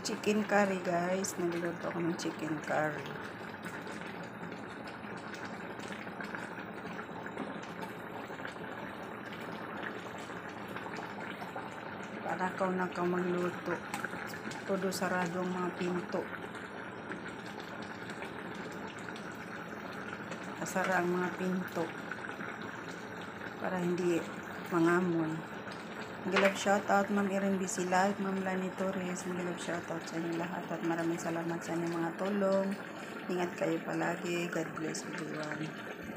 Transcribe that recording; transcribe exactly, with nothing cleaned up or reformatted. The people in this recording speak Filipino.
Chicken curry guys. Nagluluto ako ng chicken curry. Para ka na ka magluto. Todo sarado ang mga pinto. Kasara ang mga pinto. Para hindi mangamoy. Nag-love shoutout Ma'am Erin Busy Life, Ma'am Lani Torres. Nag-love shoutout sa inyo lahat at maraming salamat sa inyong mga tulong. Ingat kayo palagi. God bless everyone.